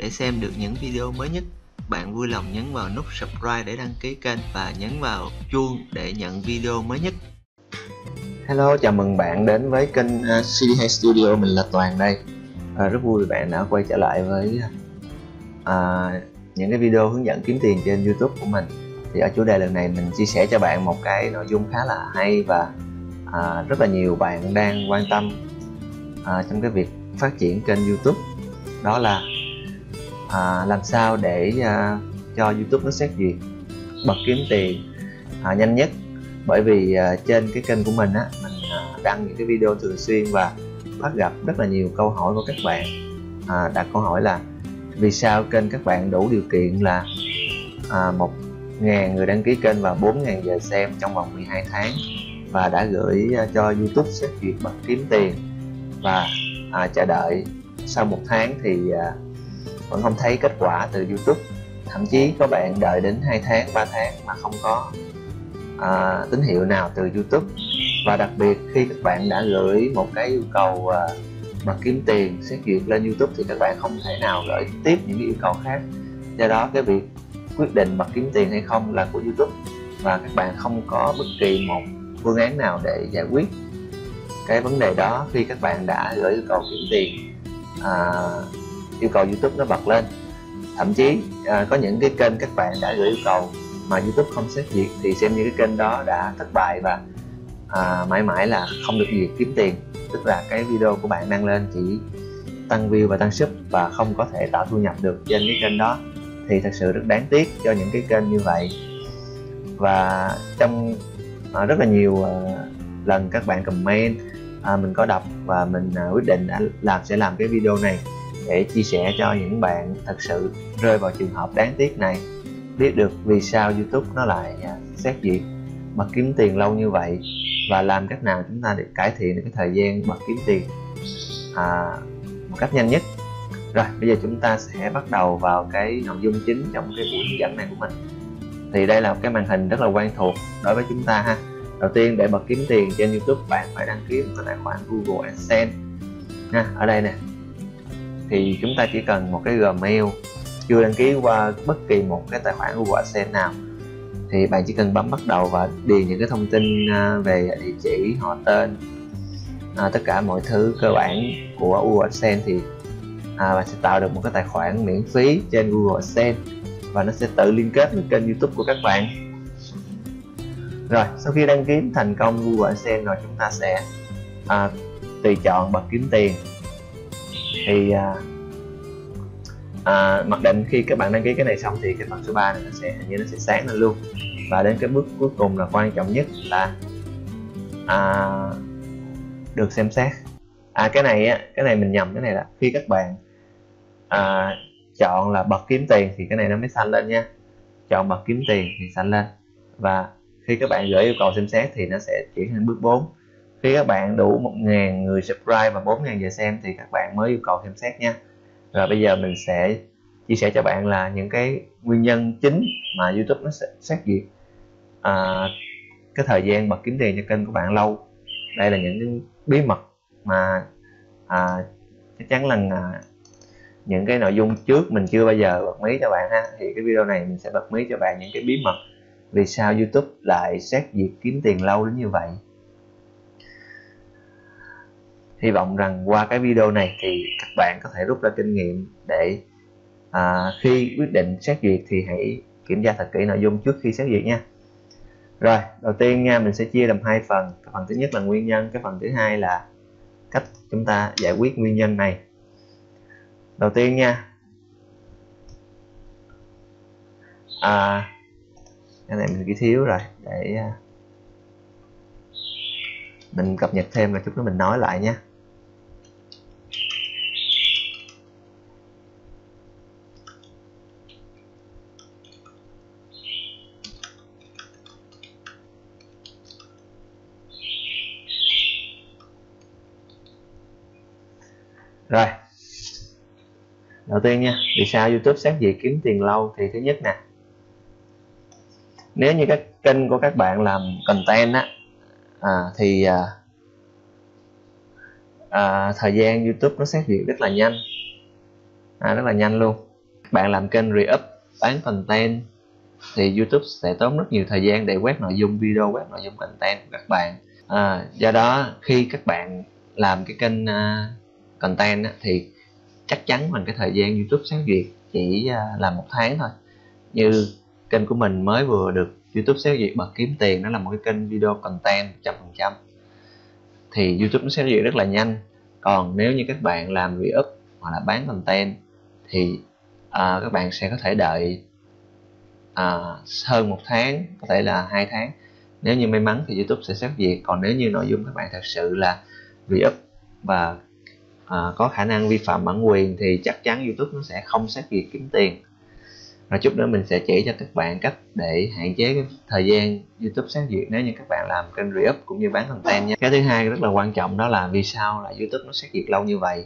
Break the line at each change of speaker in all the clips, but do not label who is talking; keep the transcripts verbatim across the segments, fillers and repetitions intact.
để xem được những video mới nhất. Bạn vui lòng nhấn vào nút subscribe để đăng ký kênh và nhấn vào chuông để nhận video mới nhất. Hello, chào mừng bạn đến với kênh uh, xê đê hai Studio. Mình là Toàn đây. uh, Rất vui bạn đã quay trở lại với uh, những cái video hướng dẫn kiếm tiền trên YouTube của mình. Thì ở chủ đề lần này mình chia sẻ cho bạn một cái nội dung khá là hay và uh, rất là nhiều bạn đang quan tâm uh, trong cái việc phát triển kênh YouTube. Đó là uh, làm sao để uh, cho YouTube nó xét duyệt bật kiếm tiền uh, nhanh nhất. Bởi vì uh, trên cái kênh của mình á, mình uh, đăng những cái video thường xuyên và bắt gặp rất là nhiều câu hỏi của các bạn uh, đặt câu hỏi là vì sao kênh các bạn đủ điều kiện là uh, một ngàn người đăng ký kênh và bốn nghìn giờ xem trong vòng mười hai tháng và đã gửi uh, cho YouTube xét duyệt bật kiếm tiền, và uh, chờ đợi sau một tháng thì uh, vẫn không thấy kết quả từ YouTube. Thậm chí có bạn đợi đến hai tháng, ba tháng mà không có À, tín hiệu nào từ YouTube. Và đặc biệt khi các bạn đã gửi một cái yêu cầu à, bật kiếm tiền xét duyệt lên YouTube thì các bạn không thể nào gửi tiếp những cái yêu cầu khác. Do đó cái việc quyết định bật kiếm tiền hay không là của YouTube, và các bạn không có bất kỳ một phương án nào để giải quyết cái vấn đề đó khi các bạn đã gửi yêu cầu kiếm tiền, à, yêu cầu YouTube nó bật lên. Thậm chí à, có những cái kênh các bạn đã gửi yêu cầu mà YouTube không xét duyệt thì xem như cái kênh đó đã thất bại và à, mãi mãi là không được duyệt kiếm tiền. Tức là cái video của bạn đăng lên chỉ tăng view và tăng sub và không có thể tạo thu nhập được trên cái kênh đó, thì thật sự rất đáng tiếc cho những cái kênh như vậy. Và trong à, rất là nhiều à, lần các bạn comment, à, mình có đọc và mình à, quyết định làm sẽ làm cái video này để chia sẻ cho những bạn thật sự rơi vào trường hợp đáng tiếc này, biết được vì sao YouTube nó lại xét duyệt bật kiếm tiền lâu như vậy và làm cách nào chúng ta để cải thiện được cái thời gian bật kiếm tiền à, một cách nhanh nhất. Rồi bây giờ chúng ta sẽ bắt đầu vào cái nội dung chính trong cái buổi hướng dẫn này của mình. Thì đây là một cái màn hình rất là quen thuộc đối với chúng ta ha. Đầu tiên, để bật kiếm tiền trên YouTube bạn phải đăng ký một cái tài khoản Google AdSense ha. Ở đây nè thì chúng ta chỉ cần một cái Gmail chưa đăng ký qua bất kỳ một cái tài khoản Google AdSense nào, thì bạn chỉ cần bấm bắt đầu và điền những cái thông tin về địa chỉ, họ tên, à, tất cả mọi thứ cơ bản của Google AdSense, thì à, bạn sẽ tạo được một cái tài khoản miễn phí trên Google AdSense và nó sẽ tự liên kết với kênh YouTube của các bạn. Rồi sau khi đăng ký thành công Google AdSense rồi, chúng ta sẽ à, tùy chọn bật kiếm tiền. Thì à, À, mặc định khi các bạn đăng ký cái này xong thì cái phần số ba này nó sẽ hình như nó sẽ sáng lên luôn. Và đến cái bước cuối cùng là quan trọng nhất là à, được xem xét. À cái này á, cái này mình nhầm, cái này là khi các bạn à, chọn là bật kiếm tiền thì cái này nó mới xanh lên nha. Chọn bật kiếm tiền thì xanh lên. Và khi các bạn gửi yêu cầu xem xét thì nó sẽ chuyển sang bước bốn. Khi các bạn đủ một nghìn người subscribe và bốn nghìn giờ xem thì các bạn mới yêu cầu xem xét nha. Rồi bây giờ mình sẽ chia sẻ cho bạn là những cái nguyên nhân chính mà YouTube nó sẽ xét duyệt à, cái thời gian bật kiếm tiền cho kênh của bạn lâu. Đây là những cái bí mật mà à, chắc chắn là à, những cái nội dung trước mình chưa bao giờ bật mí cho bạn ha. Thì cái video này mình sẽ bật mí cho bạn những cái bí mật vì sao YouTube lại xét duyệt kiếm tiền lâu đến như vậy. Hy vọng rằng qua cái video này thì các bạn có thể rút ra kinh nghiệm để à, khi quyết định xét duyệt thì hãy kiểm tra thật kỹ nội dung trước khi xét duyệt nha. Rồi đầu tiên nha, mình sẽ chia làm hai phần. Cái phần thứ nhất là nguyên nhân, cái phần thứ hai là cách chúng ta giải quyết nguyên nhân này. Đầu tiên nha, à, cái này mình ghi thiếu rồi, để mình cập nhật thêm rồi chút nữa mình nói lại nha. Rồi đầu tiên nha, vì sao YouTube xét duyệt kiếm tiền lâu? Thì thứ nhất nè, nếu như các kênh của các bạn làm content á à, thì à, à, thời gian YouTube nó xét duyệt rất là nhanh, à, rất là nhanh luôn. bạn làm kênh re-up bán content thì YouTube sẽ tốn rất nhiều thời gian để quét nội dung video, quét nội dung content của các bạn. À, do đó khi các bạn làm cái kênh uh, content á, thì chắc chắn rằng cái thời gian YouTube xét duyệt chỉ uh, là một tháng thôi. Như kênh của mình mới vừa được YouTube xét duyệt bật kiếm tiền, nó là một cái kênh video content một trăm phần trăm, thì YouTube nó xét duyệt rất là nhanh. Còn nếu như các bạn làm re-up hoặc là bán content thì à, các bạn sẽ có thể đợi à, hơn một tháng, có thể là hai tháng. Nếu như may mắn thì YouTube sẽ xét duyệt. Còn nếu như nội dung các bạn thật sự là re-up và à, có khả năng vi phạm bản quyền thì chắc chắn YouTube nó sẽ không xét duyệt kiếm tiền. Rồi chút nữa mình sẽ chỉ cho các bạn cách để hạn chế cái thời gian YouTube xét duyệt nếu như các bạn làm kênh re-up cũng như bán content nhé. Cái thứ hai rất là quan trọng đó là vì sao là YouTube nó xét duyệt lâu như vậy.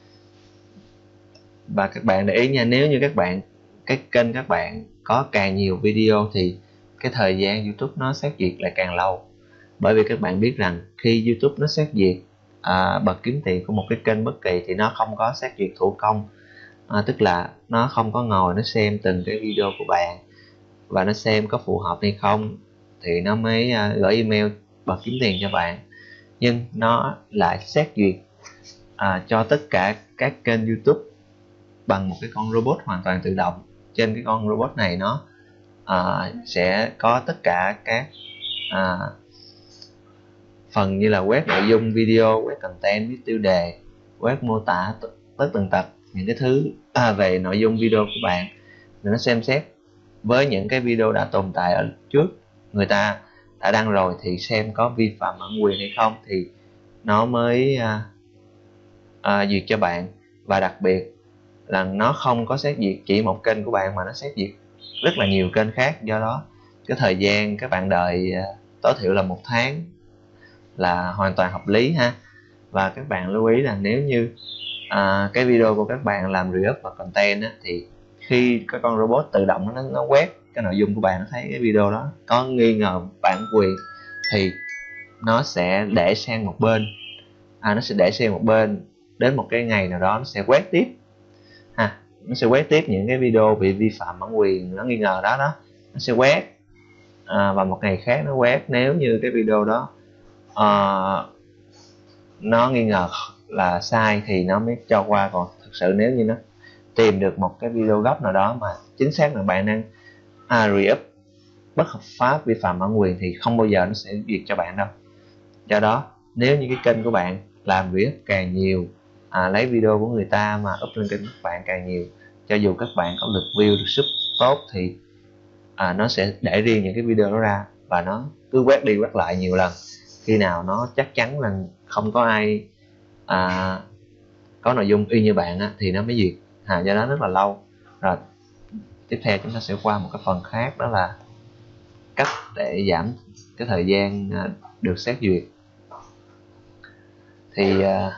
Và các bạn để ý nha, nếu như các bạn cái kênh các bạn có càng nhiều video thì cái thời gian YouTube nó xét duyệt lại càng lâu. Bởi vì các bạn biết rằng khi YouTube nó xét duyệt à, bật kiếm tiền của một cái kênh bất kỳ thì nó không có xét duyệt thủ công. À, tức là nó không có ngồi nó xem từng cái video của bạn và nó xem có phù hợp hay không thì nó mới uh, gửi email bật kiếm tiền cho bạn. Nhưng nó lại xét duyệt à, cho tất cả các kênh YouTube bằng một cái con robot hoàn toàn tự động. Trên cái con robot này nó à, sẽ có tất cả các à, phần như là quét nội dung video, quét content, viết tiêu đề, quét mô tả tất tần tật những cái thứ à, về nội dung video của bạn. Nó xem xét với những cái video đã tồn tại ở trước, người ta đã đăng rồi thì xem có vi phạm bản quyền hay không thì nó mới à, à, duyệt cho bạn. Và đặc biệt là nó không có xét duyệt chỉ một kênh của bạn mà nó xét duyệt rất là nhiều kênh khác. Do đó cái thời gian các bạn đợi à, tối thiểu là một tháng là hoàn toàn hợp lý ha. Và các bạn lưu ý là nếu như à, cái video của các bạn làm re-up và content á, thì khi cái con robot tự động nó, nó quét cái nội dung của bạn, nó thấy cái video đó có nghi ngờ bản quyền thì nó sẽ để sang một bên à, nó sẽ để sang một bên đến một cái ngày nào đó nó sẽ quét tiếp ha. Nó sẽ quét tiếp những cái video bị vi phạm bản quyền nó nghi ngờ đó đó nó sẽ quét à, và một ngày khác nó quét. Nếu như cái video đó à, nó nghi ngờ là sai thì nó mới cho qua. Còn thực sự nếu như nó tìm được một cái video gốc nào đó mà chính xác là bạn đang à, re-up bất hợp pháp, vi phạm bản quyền thì không bao giờ nó sẽ duyệt cho bạn đâu. Do đó nếu như cái kênh của bạn làm re-up càng nhiều, à, lấy video của người ta mà up lên kênh các bạn càng nhiều, cho dù các bạn có lượt view, được sub tốt thì à, nó sẽ để riêng những cái video đó ra và nó cứ quét đi quét lại nhiều lần. Khi nào nó chắc chắn là không có ai à, có nội dung y như bạn á, thì nó mới duyệt à, do đó rất là lâu. Rồi tiếp theo chúng ta sẽ qua một cái phần khác, đó là cách để giảm cái thời gian à, được xét duyệt. Thì à,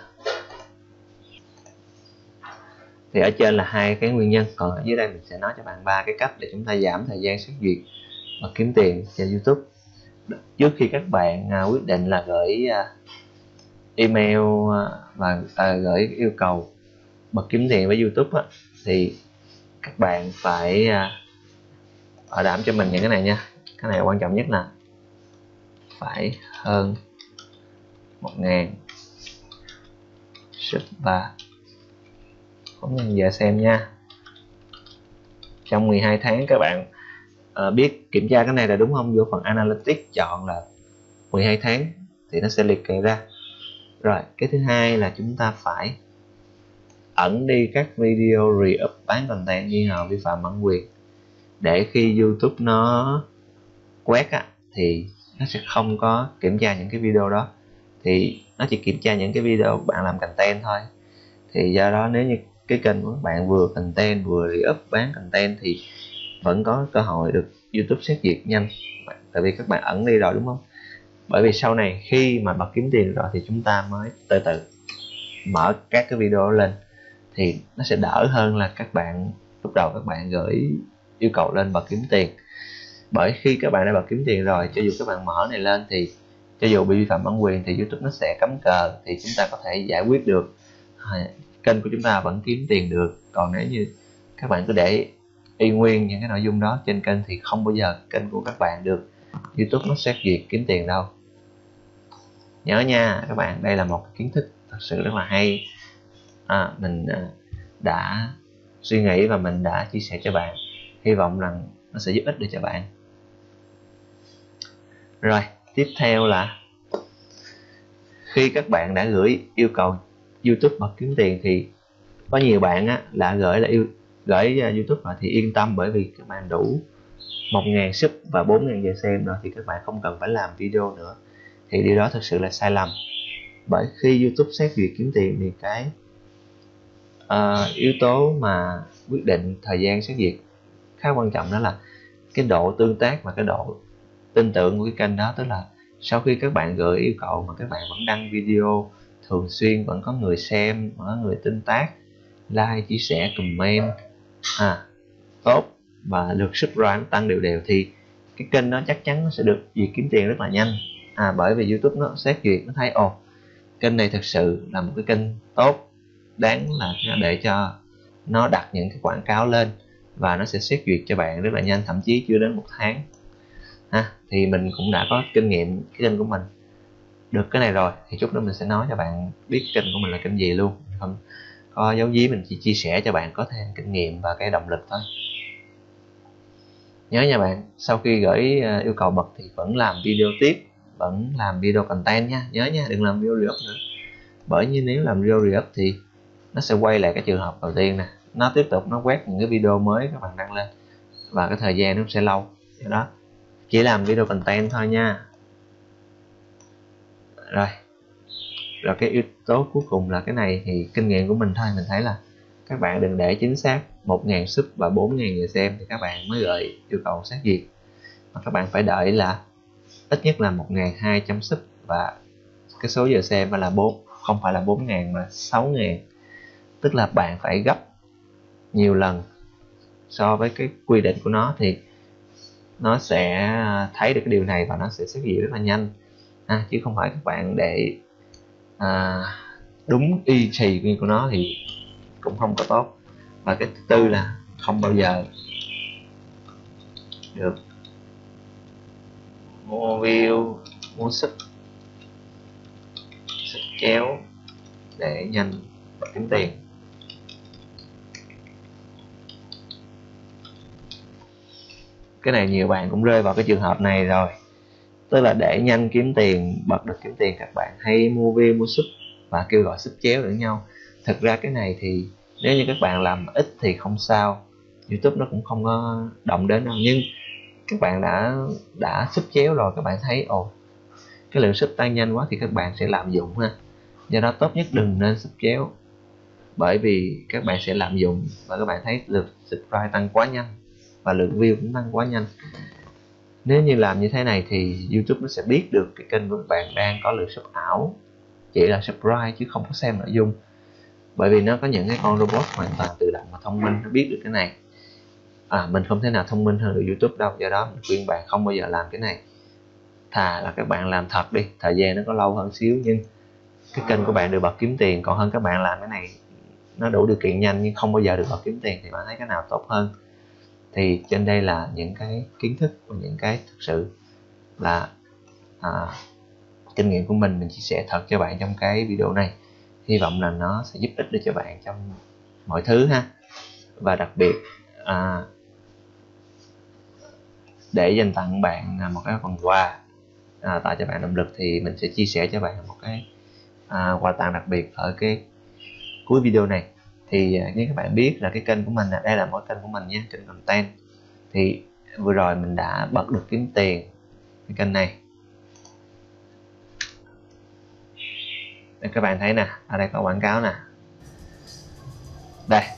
thì ở trên là hai cái nguyên nhân, còn ở dưới đây mình sẽ nói cho bạn ba cái cách để chúng ta giảm thời gian xét duyệt và kiếm tiền trên YouTube. Trước khi các bạn à, quyết định là gửi à, email à, và à, gửi yêu cầu bật kiếm tiền với YouTube á, thì các bạn phải à, bảo đảm cho mình những cái này nha. Cái này quan trọng nhất là phải hơn một ngàn sub và không nhân giờ xem nha. Trong mười hai tháng các bạn uh, biết kiểm tra cái này là đúng không, vô phần Analytics chọn là mười hai tháng thì nó sẽ liệt kê ra. Rồi cái thứ hai là chúng ta phải ẩn đi các video re-up bán content nghi ngờ vi phạm bản quyền, để khi YouTube nó quét á, thì nó sẽ không có kiểm tra những cái video đó, thì nó chỉ kiểm tra những cái video bạn làm content thôi. Thì do đó nếu như cái kênh của các bạn vừa content vừa re-up bán content thì vẫn có cơ hội được YouTube xét duyệt nhanh, tại vì các bạn ẩn đi rồi đúng không. Bởi vì sau này khi mà bật kiếm tiền rồi thì chúng ta mới từ từ mở các cái video lên, thì nó sẽ đỡ hơn là các bạn lúc đầu các bạn gửi yêu cầu lên bật kiếm tiền. Bởi khi các bạn đã bật kiếm tiền rồi, cho dù các bạn mở này lên thì cho dù bị vi phạm bản quyền thì YouTube nó sẽ cấm cờ, thì chúng ta có thể giải quyết được, kênh của chúng ta vẫn kiếm tiền được. Còn nếu như các bạn cứ để y nguyên những cái nội dung đó trên kênh thì không bao giờ kênh của các bạn được YouTube nó xét duyệt kiếm tiền đâu. Nhớ nha các bạn, đây là một kiến thức thật sự rất là hay, à, mình đã suy nghĩ và mình đã chia sẻ cho bạn, hy vọng rằng nó sẽ giúp ích được cho bạn. Rồi tiếp theo là khi các bạn đã gửi yêu cầu YouTube bật kiếm tiền thì có nhiều bạn á, là gửi là yêu gửi YouTube rồi thì yên tâm, bởi vì các bạn đủ một nghìn sub và bốn nghìn giờ xem rồi thì các bạn không cần phải làm video nữa. Thì điều đó thực sự là sai lầm, bởi khi YouTube xét duyệt kiếm tiền thì cái uh, yếu tố mà quyết định thời gian xét duyệt khá quan trọng, đó là cái độ tương tác và cái độ tin tưởng của cái kênh đó. Tức là sau khi các bạn gửi yêu cầu mà các bạn vẫn đăng video thường xuyên, vẫn có người xem, vẫn có người tương tác, like, chia sẻ, comment à, tốt và lượt subscribe nó tăng đều đều thì cái kênh đó chắc chắn nó sẽ được duyệt kiếm tiền rất là nhanh. À, bởi vì YouTube nó xét duyệt, nó thấy ồ kênh này thực sự là một cái kênh tốt, đáng là để cho nó đặt những cái quảng cáo lên, và nó sẽ xét duyệt cho bạn rất là nhanh, thậm chí chưa đến một tháng. À, thì mình cũng đã có kinh nghiệm cái kênh của mình được cái này rồi, thì chút nữa mình sẽ nói cho bạn biết kênh của mình là kênh gì luôn, không có giấu giếm, mình chỉ chia sẻ cho bạn có thêm kinh nghiệm và cái động lực thôi. Nhớ nha bạn, sau khi gửi yêu cầu bật thì vẫn làm video tiếp, vẫn làm video content nha, nhớ nha, đừng làm video re-up nữa. Bởi như nếu làm video re-up thì nó sẽ quay lại cái trường hợp đầu tiên nè, nó tiếp tục nó quét những cái video mới các bạn đăng lên và cái thời gian nó sẽ lâu. Do đó chỉ làm video content thôi nha. Rồi rồi cái yếu tố cuối cùng là cái này thì kinh nghiệm của mình thôi, mình thấy là các bạn đừng để chính xác một nghìn sub và bốn nghìn người xem thì các bạn mới gửi yêu cầu xét duyệt, mà các bạn phải đợi là ít nhất là một nghìn hai trăm sub và cái số giờ xem là bốn, không phải là bốn nghìn mà sáu nghìn. Tức là bạn phải gấp nhiều lần so với cái quy định của nó thì nó sẽ thấy được cái điều này và nó sẽ xét duyệt rất là nhanh, à, chứ không phải các bạn để à, đúng y xì như của nó thì cũng không có tốt. Và cái thứ tư là không bao giờ được mua view, mua sub, sub chéo để nhanh và kiếm tiền. Cái này nhiều bạn cũng rơi vào cái trường hợp này rồi, tức là để nhanh kiếm tiền, bật được kiếm tiền, các bạn hay mua view, mua sub và kêu gọi sub chéo lẫn nhau. Thực ra cái này thì nếu như các bạn làm ít thì không sao, YouTube nó cũng không có động đến đâu, nhưng các bạn đã đã sub chéo rồi, các bạn thấy ồ cái lượng sub tăng nhanh quá thì các bạn sẽ lạm dụng ha. Do đó tốt nhất đừng nên sub chéo, bởi vì các bạn sẽ lạm dụng và các bạn thấy lượt subscribe tăng quá nhanh và lượng view cũng tăng quá nhanh. Nếu như làm như thế này thì YouTube nó sẽ biết được cái kênh của các bạn đang có lượt sub ảo, chỉ là subscribe chứ không có xem nội dung, bởi vì nó có những cái con robot hoàn toàn tự động và thông minh, nó biết được cái này. À, mình không thể nào thông minh hơn được YouTube đâu, do đó mình khuyên bạn không bao giờ làm cái này. Thà là các bạn làm thật đi, thời gian nó có lâu hơn xíu nhưng cái kênh của bạn được bật kiếm tiền, còn hơn các bạn làm cái này nó đủ điều kiện nhanh nhưng không bao giờ được bật kiếm tiền. Thì bạn thấy cái nào tốt hơn? Thì trên đây là những cái kiến thức và những cái thực sự là à, kinh nghiệm của mình mình chia sẻ thật cho bạn trong cái video này, hy vọng là nó sẽ giúp ích được cho bạn trong mọi thứ ha. Và đặc biệt à, để dành tặng bạn một cái phần quà à, tạo cho bạn động lực thì mình sẽ chia sẻ cho bạn một cái à, quà tặng đặc biệt ở cái cuối video này. Thì như các bạn biết là cái kênh của mình, đây là mỗi kênh của mình nha, kênh content, thì vừa rồi mình đã bật được kiếm tiền cái kênh này. Để các bạn thấy nè, ở đây có quảng cáo nè, đây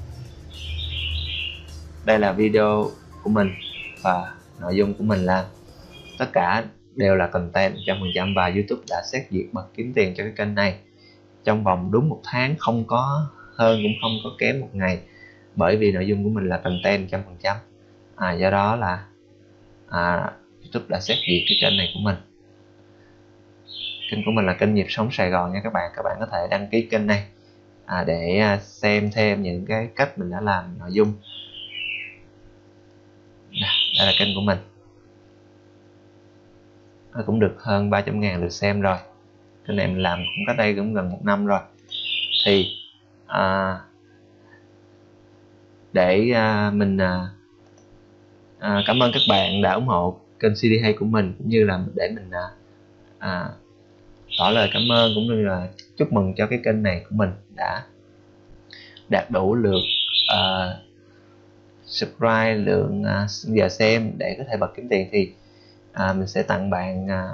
đây là video của mình và nội dung của mình làm tất cả đều là content một trăm phần trăm và YouTube đã xét duyệt bật kiếm tiền cho cái kênh này trong vòng đúng một tháng, không có hơn cũng không có kém một ngày, bởi vì nội dung của mình là content một trăm phần trăm. À, do đó là à, YouTube đã xét duyệt cái kênh này của mình. Kênh của mình là kênh Nhịp Sống Sài Gòn nha các bạn. Các bạn có thể đăng ký kênh này à, để à, xem thêm những cái cách mình đã làm nội dung. Đây là kênh của mình, nó cũng được hơn ba trăm ngàn lượt xem rồi. Kênh này mình làm cũng cách đây cũng gần một năm rồi. Thì à, để à, mình à, à, cảm ơn các bạn đã ủng hộ kênh xê đê hai của mình, cũng như là để mình à, à, tỏ lời cảm ơn cũng như là chúc mừng cho cái kênh này của mình đã đạt đủ lượt uh, subscribe, lượng uh, giờ xem để có thể bật kiếm tiền. Thì uh, mình sẽ tặng bạn uh,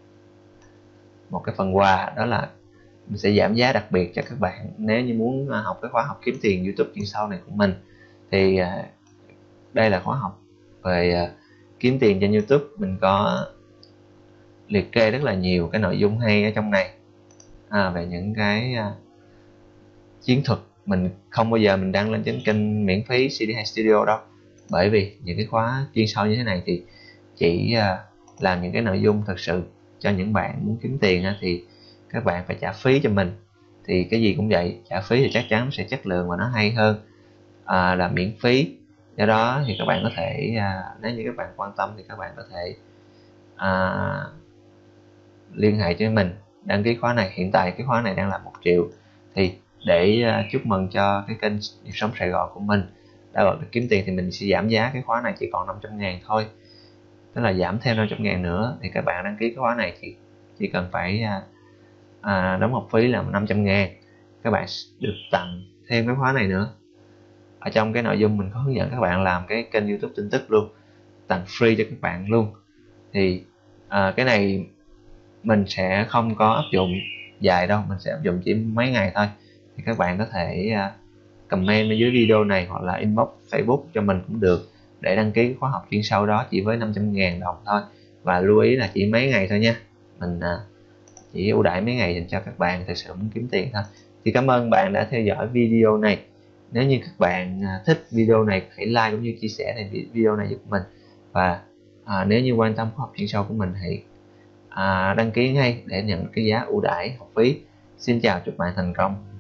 một cái phần quà, đó là mình sẽ giảm giá đặc biệt cho các bạn nếu như muốn uh, học cái khóa học kiếm tiền YouTube chuyên sâu này của mình. Thì uh, đây là khóa học về uh, kiếm tiền trên YouTube. Mình có liệt kê rất là nhiều cái nội dung hay ở trong này, à, về những cái uh, chiến thuật. Mình không bao giờ mình đăng lên trên kênh miễn phí xê đê hai Studio đâu, bởi vì những cái khóa chuyên sâu như thế này thì chỉ uh, làm những cái nội dung thật sự cho những bạn muốn kiếm tiền uh, thì các bạn phải trả phí cho mình. Thì cái gì cũng vậy, trả phí thì chắc chắn nó sẽ chất lượng và nó hay hơn uh, là miễn phí. Do đó thì các bạn có thể uh, nếu như các bạn quan tâm thì các bạn có thể uh, liên hệ cho mình đăng ký khóa này. Hiện tại cái khóa này đang là một triệu. Thì để uh, chúc mừng cho cái kênh Nhịp Sống Sài Gòn của mình đã bật được kiếm tiền thì mình sẽ giảm giá cái khóa này chỉ còn năm trăm ngàn thôi, tức là giảm thêm năm trăm ngàn nữa. Thì các bạn đăng ký cái khóa này thì chỉ cần phải uh, uh, đóng học phí là năm trăm ngàn, các bạn được tặng thêm cái khóa này nữa. Ở trong cái nội dung mình có hướng dẫn các bạn làm cái kênh YouTube tin tức luôn, tặng free cho các bạn luôn. Thì uh, cái này mình sẽ không có áp dụng dài đâu, mình sẽ áp dụng chỉ mấy ngày thôi. Thì các bạn có thể uh, comment ở dưới video này hoặc là inbox Facebook cho mình cũng được, để đăng ký khóa học chuyên sâu đó chỉ với năm trăm ngàn đồng thôi. Và lưu ý là chỉ mấy ngày thôi nha, mình uh, chỉ ưu đãi mấy ngày dành cho các bạn thực sự muốn kiếm tiền thôi. Thì cảm ơn bạn đã theo dõi video này. Nếu như các bạn uh, thích video này, hãy like cũng như chia sẻ thì video này giúp mình. Và uh, nếu như quan tâm khóa học chuyên sâu của mình, hãy À, đăng ký ngay để nhận cái giá ưu đãi học phí. Xin chào, chúc bạn thành công.